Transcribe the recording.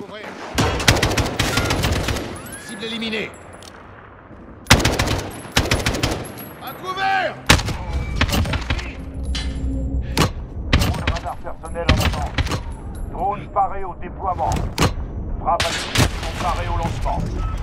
couvrir. Cible éliminée. À couvert! Drone radar personnel en attente. Drone paré au déploiement. Frappe à disposition paré au lancement.